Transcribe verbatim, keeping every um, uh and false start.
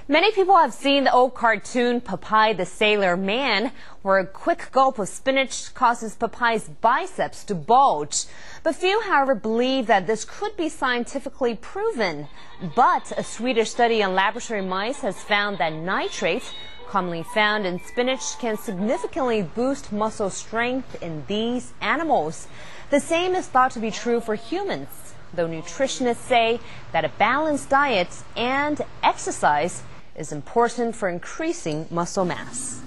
Many people have seen the old cartoon Popeye the Sailor Man, where a quick gulp of spinach causes Popeye's biceps to bulge. But few, however, believe that this could be scientifically proven. But a Swedish study on laboratory mice has found that nitrate, commonly found in spinach, can significantly boost muscle strength in these animals. The same is thought to be true for humans, though nutritionists say that a balanced diet and exercise is important for increasing muscle mass.